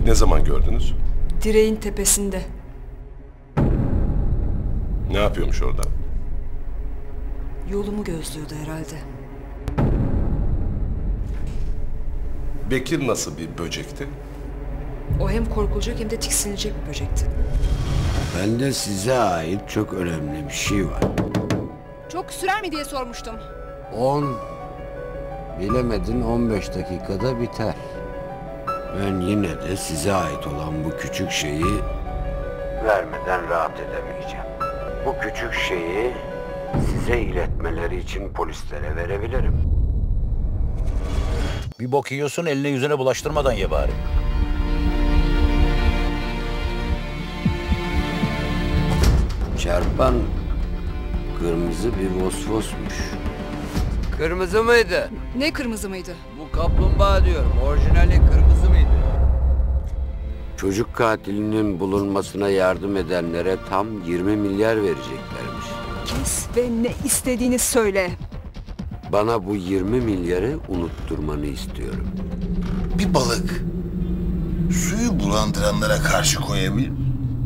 İlk ne zaman gördünüz? Direğin tepesinde. Ne yapıyormuş orada? Yolumu gözlüyordu herhalde. Bekir nasıl bir böcekti? O hem korkulacak hem de tiksinilecek bir böcekti. Bende size ait çok önemli bir şey var. Çok sürer mi diye sormuştum. 10, bilemedin 15 dakikada biter. Ben yine de size ait olan bu küçük şeyi vermeden rahat edemeyeceğim. Bu küçük şeyi size iletmeleri için polislere verebilirim. Bir bok yiyorsun, eline yüzüne bulaştırmadan ye bari. Çarpan kırmızı bir vosvosmuş. Kırmızı mıydı? Ne kırmızı mıydı? Bu kaplumbağa diyorum. Orijinali kırmızı mıydı? Çocuk katilinin bulunmasına yardım edenlere tam 20 milyar vereceklermiş. Kes ve ne istediğini söyle. Bana bu 20 milyarı unutturmanı istiyorum. Bir balık suyu bulandıranlara karşı koyabilir mi?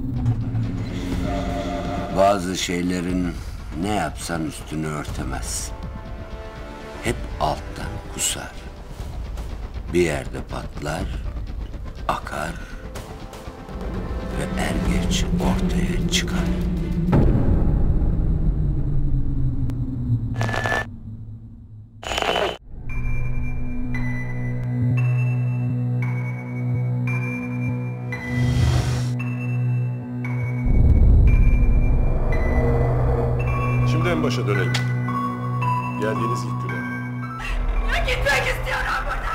Bazı şeylerin ne yapsan üstünü örtemez. Hep alttan kusar. Bir yerde patlar, akar ve er geç ortaya çıkar. Şimdi en başa dönelim. Geldiğiniz ilk güne. Gitmek istiyorum buradan.